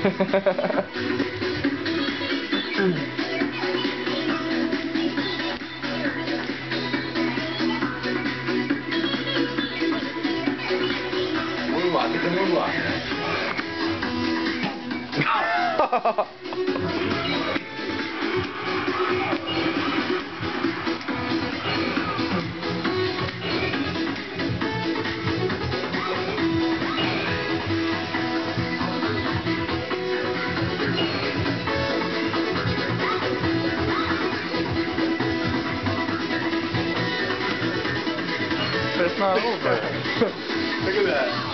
moonwalk, it's a moonwalk. It's not over. Look at that.